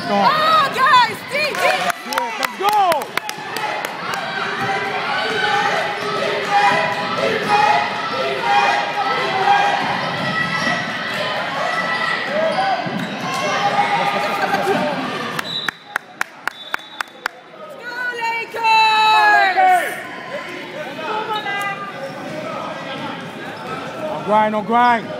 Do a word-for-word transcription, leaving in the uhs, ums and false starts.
Carton. Oh, guys! D, D! Let's go! Grind, on grind.